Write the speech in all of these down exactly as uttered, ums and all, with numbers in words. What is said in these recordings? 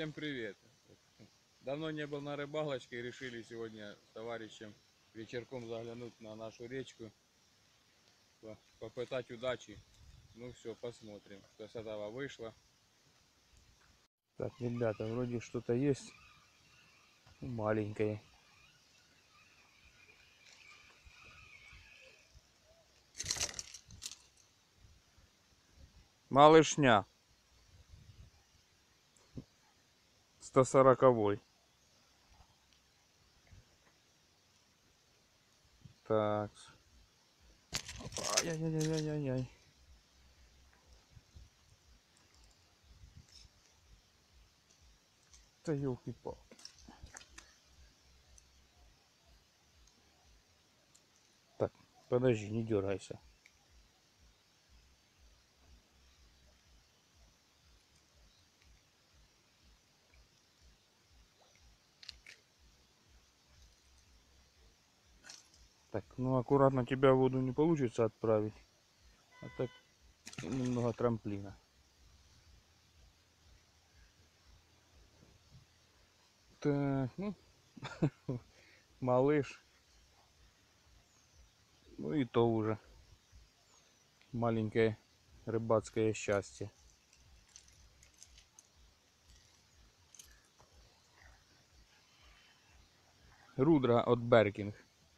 Всем привет! Давно не был на рыбалочке и решили сегодня с товарищем вечерком заглянуть на нашу речку, попытать удачи. Ну все, посмотрим, что с этого вышло. Так, ребята, вроде что-то есть маленькое. Малышня. сто сороковой. Так. Ай-яй-яй-яй-яй-яй. Да елки-палки. Так, подожди, не дергайся. Так, ну аккуратно тебя в воду не получится отправить. А так немного трамплина. Так, ну, малыш. Ну и то уже маленькое рыбацкое счастье. Рудра от Беркінг.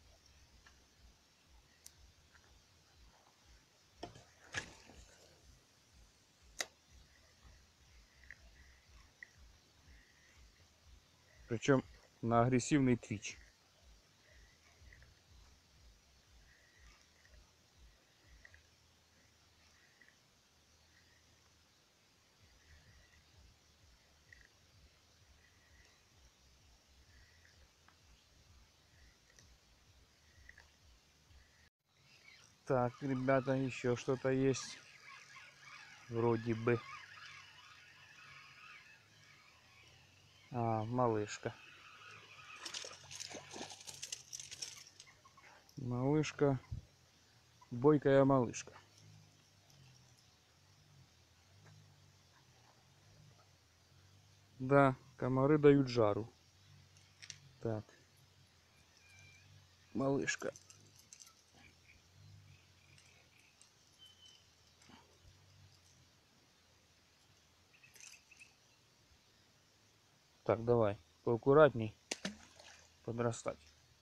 Причем на агрессивный твич. Так, ребята, еще что-то есть. Вроде бы. А, малышка. Малышка. Бойкая малышка. Да, комары дают жару. Так. Малышка. Так, давай, поаккуратней подрастать.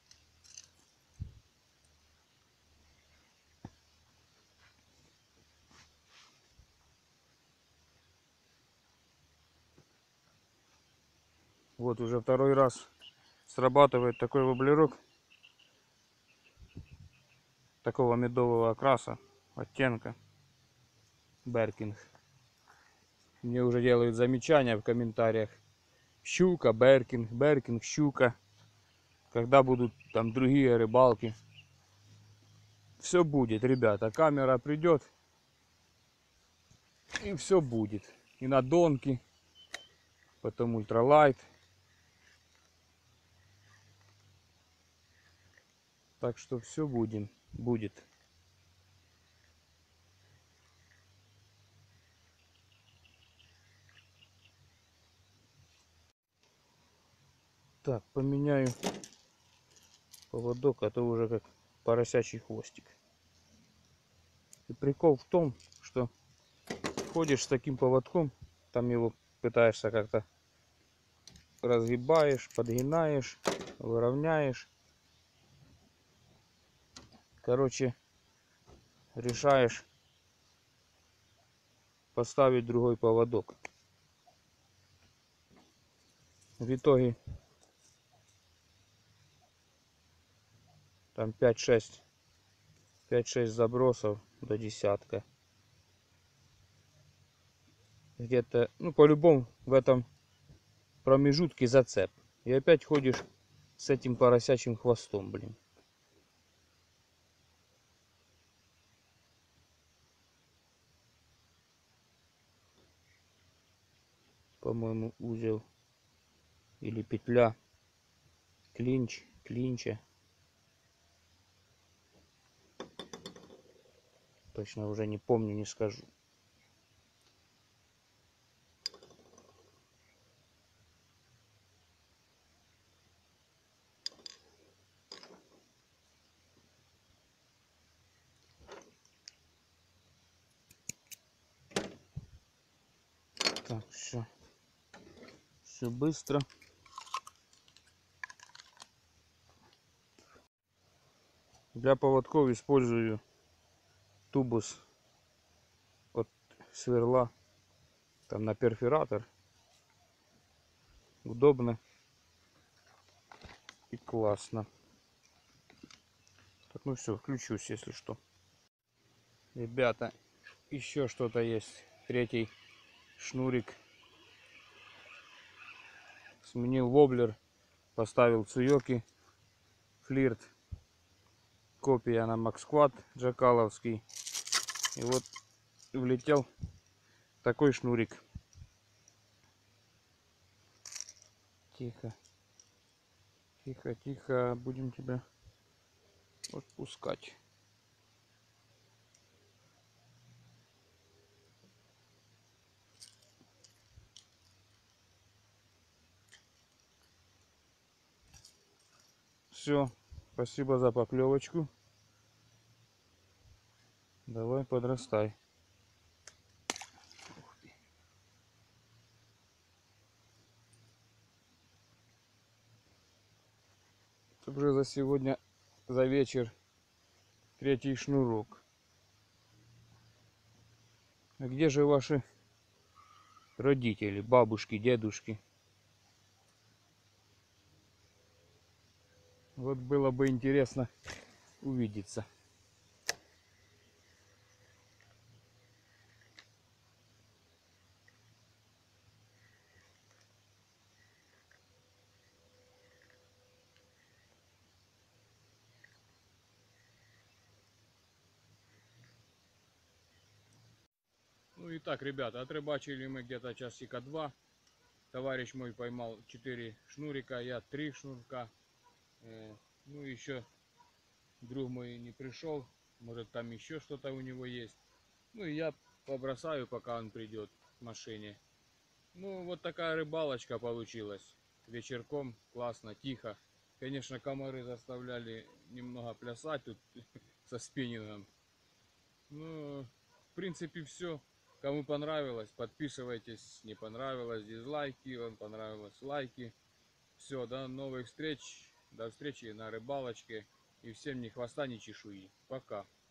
Вот уже второй раз срабатывает такой воблерок. Такого медового окраса, оттенка. Беркінг. Мне уже делают замечания в комментариях. Щука, Беркінг, Беркінг, щука. Когда будут там другие рыбалки. Все будет, ребята. Камера придет. И все будет. И на донки. Потом ультралайт. Так что все будем. Будет. Так, поменяю поводок, а то уже как поросячий хвостик. И прикол в том, что ходишь с таким поводком, там его пытаешься как-то разгибаешь, подгинаешь, выровняешь. Короче, решаешь поставить другой поводок. В итоге там пять-шесть пять-шесть забросов до десятка. Где-то, ну по-любому в этом промежутке зацеп. И опять ходишь с этим поросячьим хвостом, блин. По-моему, узел или петля. Клинч, клинча. Точно уже не помню, не скажу. Так, все. Все быстро. Для поводков использую тубус от сверла. Там на перфоратор. Удобно и классно. Так, ну все, включусь, если что. Ребята, еще что-то есть. Третий шнурик. Сменил воблер. Поставил цуёки. Флирт. Копия на Максквад джакаловский. И вот влетел такой шнурик. Тихо. Тихо, тихо. Будем тебя отпускать. Все. Спасибо за поклевочку. Давай подрастай. Уже за сегодня, за вечер, третий шнурок. А где же ваши родители, бабушки, дедушки? Вот было бы интересно увидеться. Ну и так, ребята, отрыбачили мы где-то часика два. Товарищ мой поймал четыре шнурика, я три шнурка. Э, ну еще друг мой не пришел, может там еще что-то у него есть. Ну и я побросаю, пока он придет к машине. Ну вот такая рыбалочка получилась. Вечерком классно, тихо. Конечно, комары заставляли немного плясать тут со спиннингом. Ну, в принципе, все. Кому понравилось, подписывайтесь. Не понравилось, дизлайки. Вам понравилось, лайки. Все, до новых встреч. До встречи на рыбалочке. И всем ни хвоста, ни чешуи. Пока.